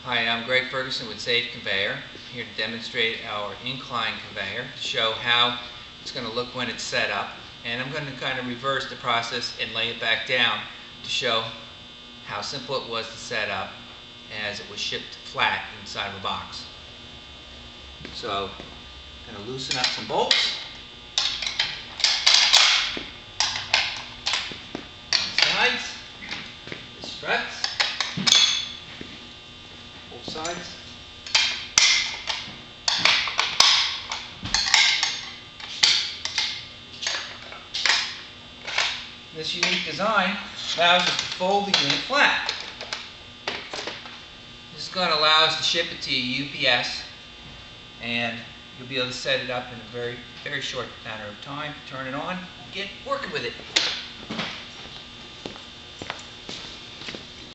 Hi, I'm Greg Ferguson with Safe Conveyor, here to demonstrate our incline conveyor to show how it's going to look when it's set up. And I'm going to kind of reverse the process and lay it back down to show how simple it was to set up as it was shipped flat inside of a box. So I'm going to loosen up some bolts. Sides, the struts, both sides. This unique design allows us to fold the unit flat. This is going to allow us to ship it to your UPS, and you'll be able to set it up in a very short matter of time, turn it on, get working with it.